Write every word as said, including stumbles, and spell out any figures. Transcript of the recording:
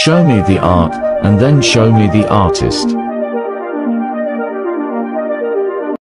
Show me the art, and then show me the artist.